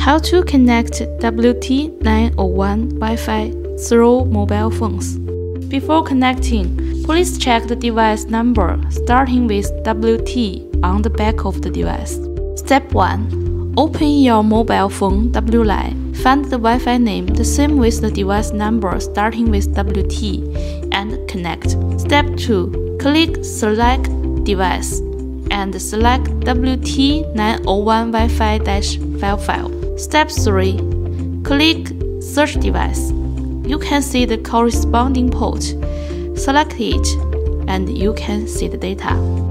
How to connect WT901 Wi-Fi through mobile phones. Before connecting, please check the device number starting with WT on the back of the device. Step 1. Open your mobile phone WLine. Find the Wi-Fi name the same with the device number starting with WT and connect. Step 2. Click Select Device and select WT901 Wi-Fi-file file. Step 3. Click Search Device. You can see the corresponding port. Select it and you can see the data.